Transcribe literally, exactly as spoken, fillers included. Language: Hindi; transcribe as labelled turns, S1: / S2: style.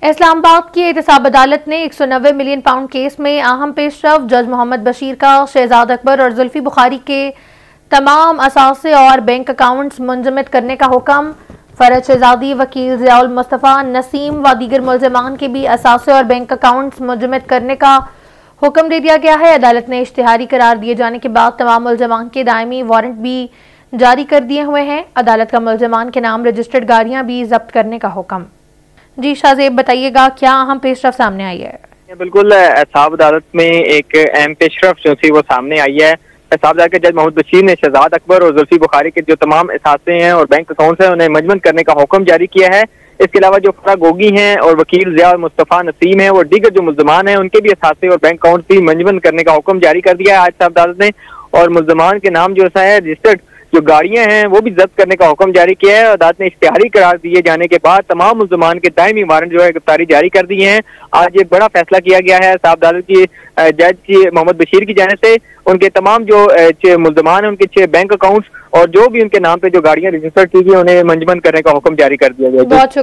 S1: इस्लामाबाद की एहतसाब अदालत ने एक सौ नब्बे मिलियन पाउंड केस में अहम पेशरफ जज मोहम्मद बशीर का शहजाद अकबर और जुल्फी बुखारी के तमाम असासे और बैंक अकाउंट्स मुंजमद करने का हुक्म। फरज शहजादी, वकील ज़ियाउल मुस्तफ़ा, नसीम व दीगर मुल्ज़िमान के भी असासे और बैंक अकाउंट्स मुंजमद करने का हुक्म दे दिया गया है। अदालत ने इश्तिहारी करार दिए जाने के बाद तमाम मुल्ज़िमान के दायमी वारंट भी जारी कर दिए हुए हैं। अदालत का मुल्ज़िमान के नाम रजिस्टर्ड गाड़ियाँ भी जब्त करने का हुक्म। जी शाहजेब, बताइएगा क्या अहम पेशरफ सामने आई है?
S2: बिल्कुल, एहतसाब अदालत में एक अहम पेशरफ जो थी वो सामने आई है। एहतसाब अदालत के जज मोहम्मद बशीर ने शहजाद अकबर और जुल्फी बुखारी के जो तमाम असासे हैं और बैंक अकाउंट्स हैं उन्हें मजमन करने का हुक्म जारी किया है। इसके अलावा जो फरा गोगी हैं और वकील ज़ियाउल मुस्तफ़ा, नसीम है, वो दीगर जो मुल्ज़िमान हैं उनके भी असासे और बैंक अकाउंट्स भी मजमन करने का हुक्म जारी कर दिया है एहतसाब अदालत ने। और मुल्ज़िमान के नाम जो है रजिस्टर्ड जो गाड़ियां हैं वो भी जब्त करने का हुक्म जारी किया है। अदालत ने इश्तिहारी करार दिए जाने के बाद तमाम मुल्ज़िमान के दायमी वारंट जो है गिरफ्तारी जारी कर दिए हैं। आज एक बड़ा फैसला किया गया है एहतसाब अदालत की जज की मोहम्मद बशीर की जानिब से। उनके तमाम जो मुल्ज़िमान हैं उनके छह बैंक अकाउंट्स और जो भी उनके नाम पे जो गाड़ियां रजिस्टर्ड की गई उन्हें मंजमन करने का हुक्म जारी कर दिया गया।